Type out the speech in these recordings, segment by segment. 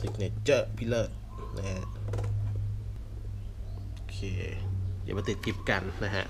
Signature Pillar นะฮะโอเคเดี๋ยวมาติดกิฟกันนะฮะ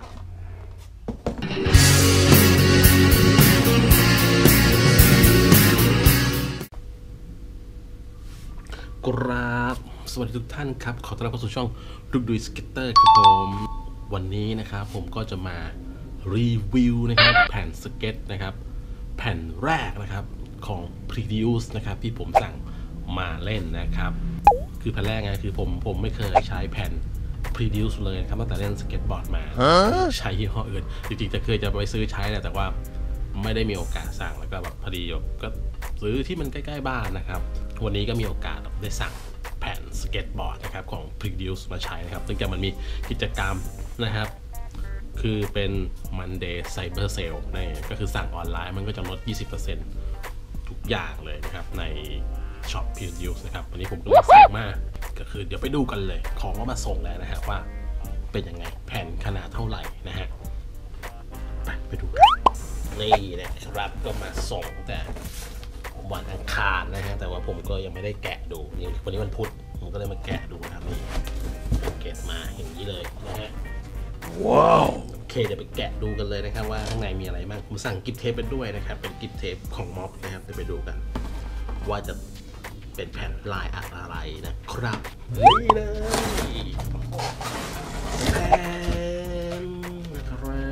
กราบสวัสดีทุกท่านครับขอต้อนรับเข้าสู่ช่องดุกดุยสเก็ตเตอร์ครับผมวันนี้นะครับผมก็จะมารีวิวนะครับแผ่นสเก็ตนะครับแผ่นแรกนะครับของ Prediuse นะครับที่ผมสั่งมาเล่นนะครับคือแผ่นแรกไงคือผมไม่เคยใช้แผ่น Prediuse เลยครับตั้งแต่เล่นสเก็ตบอร์ดมาใช้ยี่ห้ออื่นจริงๆจะเคยจะไปซื้อใช้แต่ว่าไม่ได้มีโอกาสสั่งแล้วก็แบบพอดีก็ซื้อที่มันใกล้ๆบ้านนะครับวันนี้ก็มีโอกาสได้สั่งแผ่นสเก็ตบอร์ดนะครับของ Prediuse มาใช้นะครับซึ่งจะมันมีกิจกรรมนะครับคือเป็น Monday Cyber Sale นี่ก็คือสั่งออนไลน์มันก็จะลด 20% ทุกอย่างเลยนะครับในช็อป Prediuse นะครับวันนี้ผมก็เลยสั่งมาก็คือเดี๋ยวไปดูกันเลยของก็มาส่งแล้วนะฮะว่าเป็นยังไงแผ่นขนาดเท่าไหร่นะฮะไปดูกันนี่นะครับก็มาส่งแต่วันอังคารนะฮะแต่ว่าผมก็ยังไม่ได้แกะดูวันนี้วันพุธผมก็เลยมาแกะดูนะครับนี่แกะมาอย่างนี้เลยนะฮะว้าวโอเคเดี๋ยวไปแกะดูกันเลยนะครับว่าข้างในมีอะไรบ้างผมสั่งกิฟต์เทปไปด้วยนะครับเป็นกิฟต์เทปของม็อบนะครับเดี๋ยวไปดูกันว่าจะเป็นแผ่นลายอะไรนะครับนี่เลยแผ่นนะครับ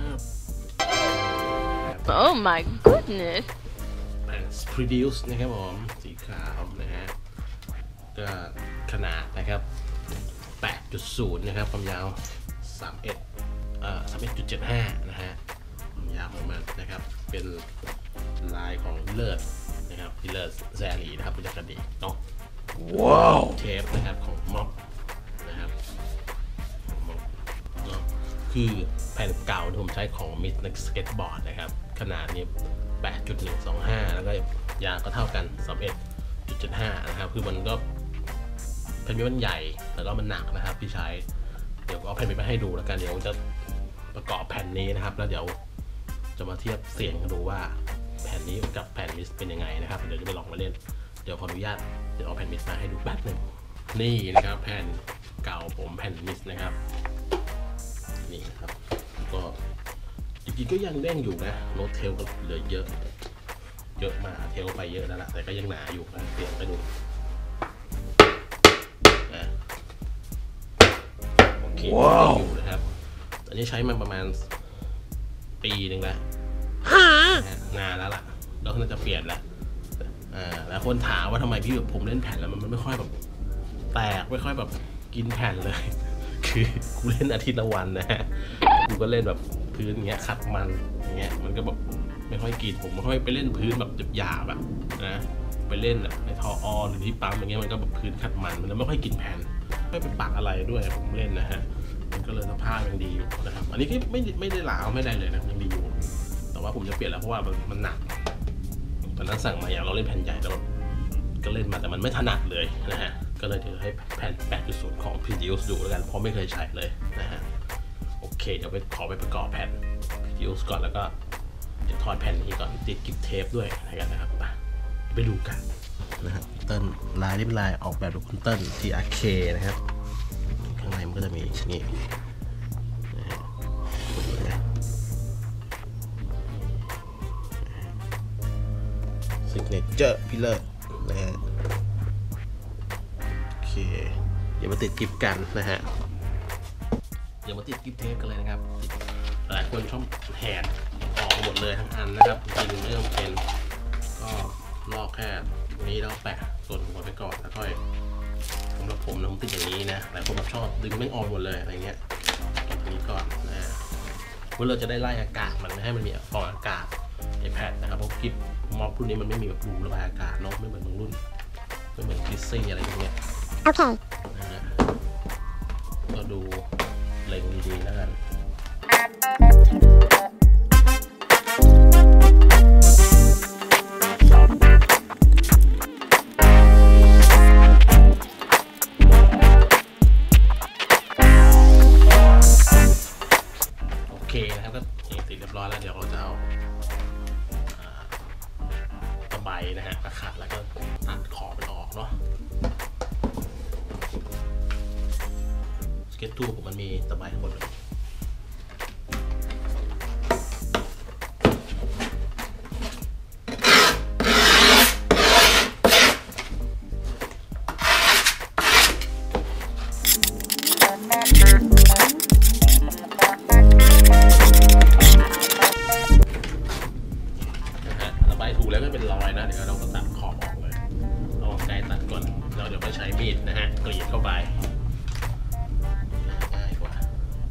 Oh my goodness Prediuse นะครับผมสีขาวนะฮะก็ขนาดนะครับ 8.0 นะครับความยาว 31.75 นะฮะความยาวของมันนะครับเป็นลายของเลิศนะครับเลิศแซลีนะครับเป็นจักรดีเนาะว้าวเทปนะครับของม็อบนะครับคือแผ่นเก่าที่ผมใช้ของมิสนักสเก็ตบอร์ดนะครับขนาดนี้ 8.125 แล้วก็ยาวก็เท่ากัน 31.75 นะครับคือมันก็แผ่นมันใหญ่แต่ก็มันหนักนะครับที่ใช้เดี๋ยวเอาแผ่นไปให้ดูแล้วกันเดี๋ยวจะประกอบแผ่นนี้นะครับแล้วเดี๋ยวจะมาเทียบเสียงกันดูว่าแผ่นนี้กับแผ่นมิสเป็นยังไงนะครับเดี๋ยวจะไปลองมาเล่นเดี๋ยวขออนุญาตเดี๋ยวเอาแผ่นมิสมาให้ดูแป๊บนึงนี่นะครับแผ่นเก่าผมแผ่นมิสนะครับนี่ครับก็จริงๆก็ยังเด้งอยู่นะโน้ตเทลก็เหลือเยอะมาเทลไปเยอะแล้วล่ะแต่ก็ยังหนาอยู่นะเปลี่ยนไปดูโอเคอยู่นะครับอันนี้ใช้มาประมาณปีหนึ่งแล้วนานแล้วล่ะแล้วน่าจะเปลี่ยนแล้วแล้วคนถามว่าทำไมพี่ผมเล่นแผ่นแล้วมันไม่ค่อยแบบแตกไม่ค่อยแบบกินแผ่นเลยคือกูเล่นอาทิตย์ละวันนะฮะกูก็เล่นแบบพื้นอย่างเงี้ยขัดมันอย่างเงี้ยมันก็แบบไม่ค่อยกินผมไม่ค่อยไปเล่นพื้นแบบหยาบแบบนะไปเล่นในทอหรือที่ปั๊มอย่างเงี้ยมันก็แบบพื้นขัดมันไม่ค่อยกินแผ่นไม่เป็นปักอะไรด้วยผมเล่นนะฮะมันก็เลยสภาพยังดีอยู่นะครับอันนี้ก็ไม่ได้หลาวไม่ได้เลยนะยังดีอยู่แต่ว่าผมจะเปลี่ยนแล้วเพราะว่ามันหนักตอนนั้นสั่งมาอย่างเราเล่นแผ่นใหญ่แล้วก็เล่นมาแต่มันไม่ถนัดเลยนะฮะก็เลยถือให้แผ่น 8.0 ของ Prediuse ดูแล้วกันเพราะไม่เคยใช้เลยนะฮะโอเคเดี๋ยวขอไปประกอบแผ่น Prediuse ก่อนแล้วก็เดี๋ยวถอดแผ่นนี้ก่อนติดกิฟต์เทปด้วยนะครับไปดูกันนะครับเติ้ลลายนี่เป็นลายออกแบบโดยคุณเติ้ล TRK นะครับข้างในมันก็จะมีนี่Signature Pillar นะฮะโอเคเดี๋ยวมาติดกิฟกันนะฮะเดี๋ยวมาติดกิฟเทปกันเลยนะครับหลายคนชอบแหกออกหมดเลยทั้งอันนะครับจริงๆไม่ต้องเป็นก็ลอกแค่นี้แล้วแปะส่วนหัวไปก่อนแล้วค่อยสำหรับผมนะผมติดอย่างนี้นะหลายคนชอบดึงไม่ออกหมดเลยอะไรเงี้ยตรงนี้ก่อนนะเพื่อเราจะได้ไล่อากาศมันไม่ให้มันมีฟองอากาศในแพดนะครับเพราะกิฟม็อบรุ่นนี้มันไม่มีแบบรูระบายอากาศเนาะไม่เหมือนบางรุ่นไม่เหมือนคริสซี่อะไรพวกเนี้ยโอเคนะฮะก็ดูเล็งดีๆแล้วกันโอเคนะครับก็ติดเรียบร้อยแล้วเดี๋ยวเราจะเอาตะไบนะฮะขัดแล้วก็ตัดขอบมันออกเนาะเก็ตทูผมมันมีตะไบข้างบนเลยระบายถูแล้วก็เป็นรอยนะเดี๋ยวเราก็ตัดขอบออกเลยเอาไกลตัดก่อนแล้วเดี๋ยวก็ใช้มีดนะฮะกรีดเข้าไปง่ายกว่า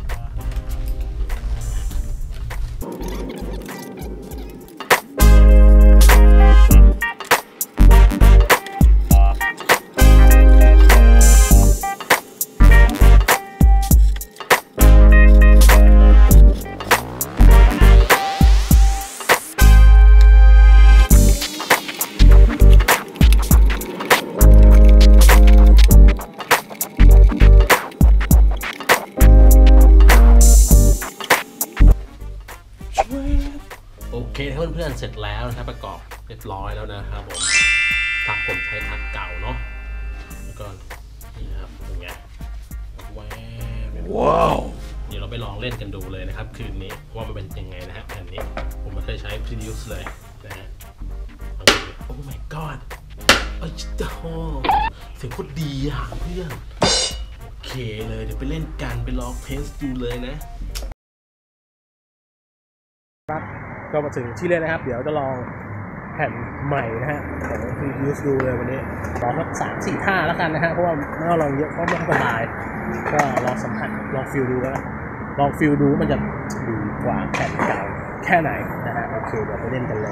โอเคเพื่อนๆเสร็จแล้วนะครับประกอบเรียบร้อยแล้วนะครับผมถักผมใช้ถักเก่าเนาะแล้วก็นี่นะครับเป็นไงว้าวเดี๋ยวเราไปลองเล่นกันดูเลยนะครับคืนนี้ว่ามันเป็นยังไงนะฮะแผ่นนี้ผมไม่เคยใช้ Preuse เลยนะฮะโอ้ my god เอ้ยโอ้เสียงโคตรดีอ่ะเพื่อนโอเคเลยเดี๋ยวไปเล่นกันไปลองเทสดูเลยนะครับก็มาถึงที่เล่นนะครับเดี๋ยวจะลองแผ่นใหม่นะฮะของ Preuse ดูเลยวันนี้ลองสัก3-4 ท่าแล้วกันนะฮะเพราะว่าไม่ต้องลองเยอะเพราะไม่สบายก็ลองสัมผัสลองฟีลดูแล้วลองฟีลดูมันจะดีกว่าแผ่นเก่าแค่ไหนนะฮะโอเคเดี๋ยวไปเล่นกันเลย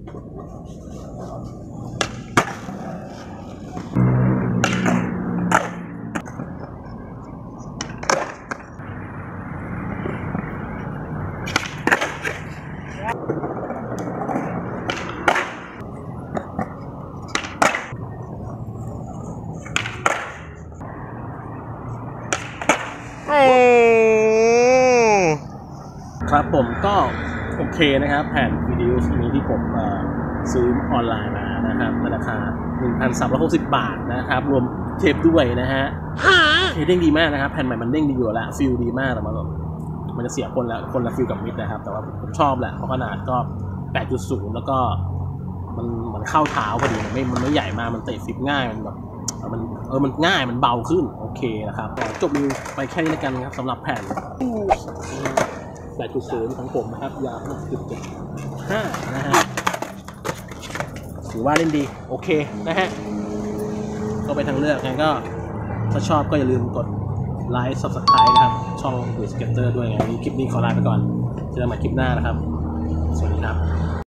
ครับผมก็โอเคนะครับแผ่นวิดีโอนี้ที่ผมซื้อออนไลน์มานะครับในราคา 1,360 บาทนะครับรวมเทปด้วยนะฮะเด้งดีมากนะครับแผ่นใหม่มันเด้งดีอยู่แล้วฟิลดีมากแต่มันจะเสียคนละฟิลกับมิดนะครับแต่ว่าผมชอบแหละเพราะขนาดก็ 8.0 แล้วก็มันเข้าเท้าพอดีมันไม่ใหญ่มากมันเตะฟิปง่ายมันแบบมันง่ายมันเบาขึ้นโอเคนะครับจบรีวิวไปแค่นี้แล้วกันครับสำหรับแผ่น8.0 ของผมนะครับยาว 6.75 นะฮะถือว่าเล่นดีโอเคนะฮะก็ไปทางเลือกงั้นก็ถ้าชอบก็อย่าลืมกดไลค์ Subscribe นะครับช่อง Dude Skater ด้วยงั้นคลิปนี้ขอลาไปก่อนเจอกันใหม่คลิปหน้านะครับสวัสดีครับ